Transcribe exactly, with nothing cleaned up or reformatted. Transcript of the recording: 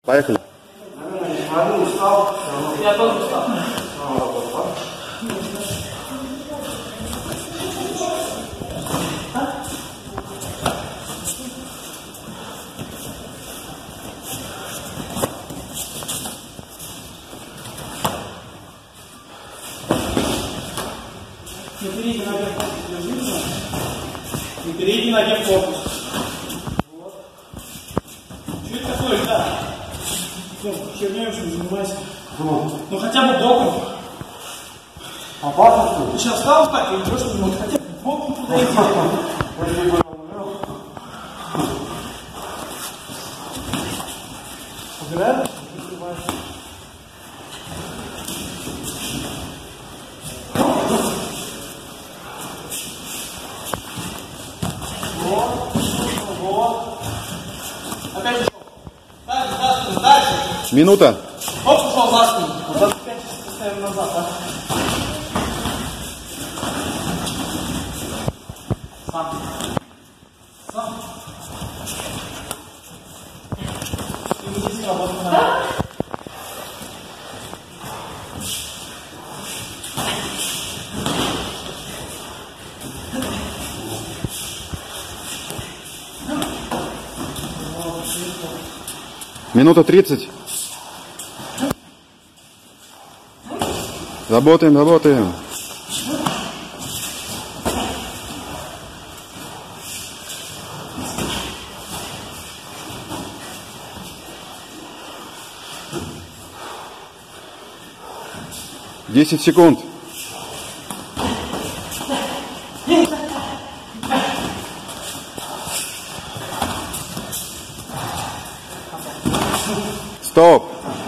Поехали. Я тоже устал. На передней ноге фокус держи. На передней ноге фокус. Вот. Чуть такой, да. Все, херней уже не занимайся. Ну. ну хотя бы боком. Опасно? Ты сейчас встал так и идешь, вот хотя бы боком туда идти. Убираешь? Вот, вот. Опять ушел. Дальше, за спину, дальше. Минута. Оп, ушел за спину. Вот за пять ставим назад, а? Сам. Сам. И здесь работать надо. Минута тридцать. Работаем, работаем. Десять секунд. Стоп.